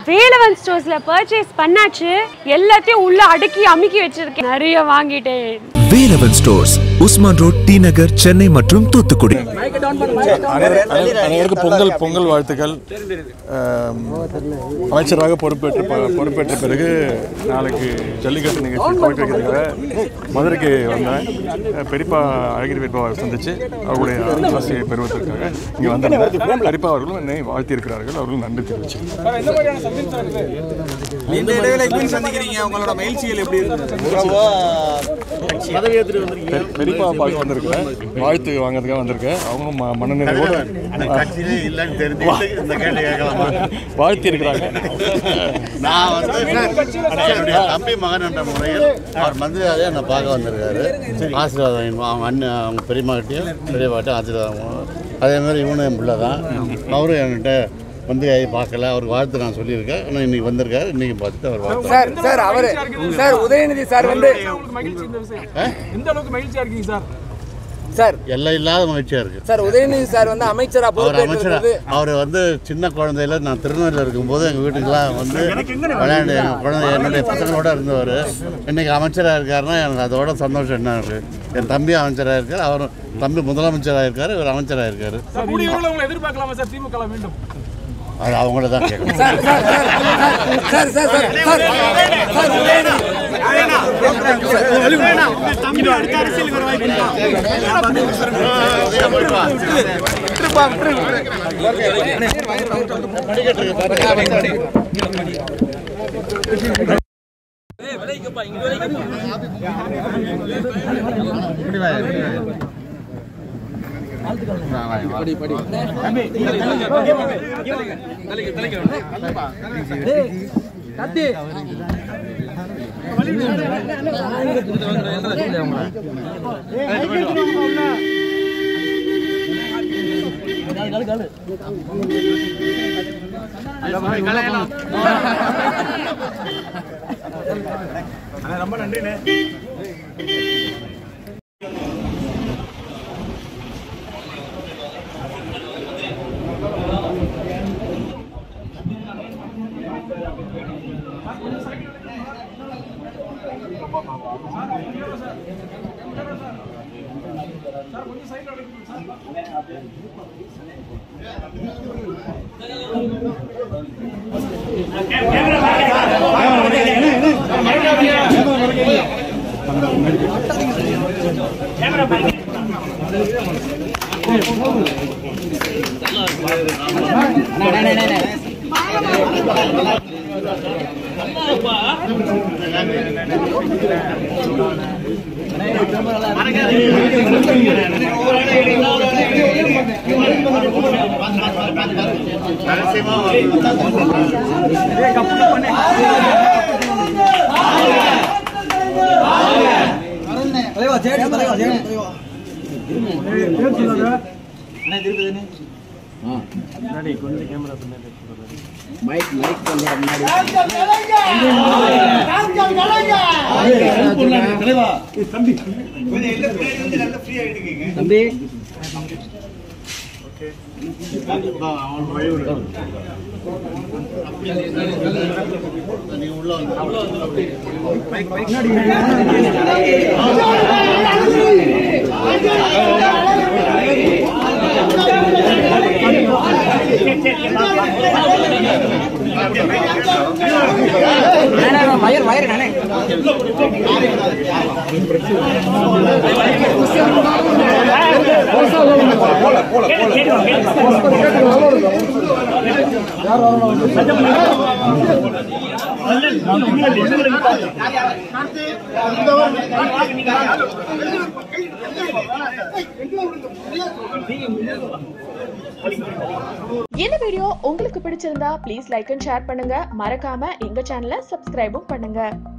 Velavan ஸ்டோர்ஸ்ல purchase பண்ணாச்சு. எல்லாத்தையும் உள்ள அடுக்கி அமுக்கி வச்சிருக்கேன். நிறைய வாங்கிட்டேன். Velavan stores, Usman road, T Nagar, Chennai மற்றும் தூத்துக்குடி. அனைவருக்கும் பொங்கல் வாழ்த்துக்கள். அமைச்சராக பொறுப்பேற்ற பிறகு நாளைக்கு ஜல்லிக்கட்டு நிகழ்ச்சி துவக்கிறதுக்காக மதுரைக்கு வந்தேன். பெரியப்பா அழகிரி பெரியப்பா சந்திச்சு அவருடைய ஆசையை பெறுவதற்காக இங்கே வந்திருந்தேன். பெரியப்பா அவர்களும் என்னை வாழ்த்தியிருக்கிறார்கள். அவர்களும் நன்றி தெரிவிச்சேன். பெரியப்பா பார்க்க வந்திருக்கேன், வாழ்த்து வாங்கிறதுக்காக வந்திருக்கேன். அவங்களும் மனநிறைவோடு வாழ்த்தி இருக்கிறாங்க. நான் வந்து என்னுடைய தம்பி மகன் என்ற முறையில் அவர் மந்திரியாரே என்னை பார்க்க வந்திருக்காரு. ஆசீர்வாதம் வாங்கணும். அவங்க அண்ணன் அவங்க பெரியம்மாக்கிட்டையும் பெரியப்பாட்டையும் ஆசீர்வாதம். அதேமாதிரி இவனும் என் பிள்ளை தான். அவரும் என்கிட்ட வந்து பார்க்கல, அவருக்கு வாழ்த்து நான் சொல்லியிருக்கேன். ஆனால் இன்னைக்கு வந்திருக்காரு. இன்னைக்கு பார்த்துட்டு அவர் வாழ்த்து. சார் அவர் சார் உதயநிதி சார் வந்து எந்த அளவுக்கு மகிழ்ச்சியா இருக்கீங்க சார்? சார் எல்லாம் இல்லாத மகிழ்ச்சியாக இருக்குது சார். உதயநிதி சார் வந்து அமைச்சரா அவர் வந்து சின்ன குழந்தையில நான் திருநெல்வேலியில் இருக்கும்போது எங்கள் வீட்டுக்கெல்லாம் வந்து விளையாண்டு எங்கள் குழந்தை என்னுடைய பசங்களோட இருந்தவர். இன்னைக்கு அமைச்சராக இருக்காருன்னா எனக்கு அதோட சந்தோஷம் என்ன இருக்குது. என் தம்பி அமைச்சராக இருக்கார், அவர் தம்பி முதலமைச்சராக இருக்கார், இவர் அமைச்சராக இருக்கார். எதிர்பார்க்கலாமா சார் திமுக மீண்டும்? அது அவங்கள தான் கேட்கணும். ரொம்ப நன்றிண்ணே. இந்த வீடியோ உங்களுக்கு பிடிச்சிருந்தா ப்ளீஸ் லைக் அண்ட் ஷேர் பண்ணுங்க. மறக்காம எங்க சேனலை சப்ஸ்கிரைபும் பண்ணுங்க.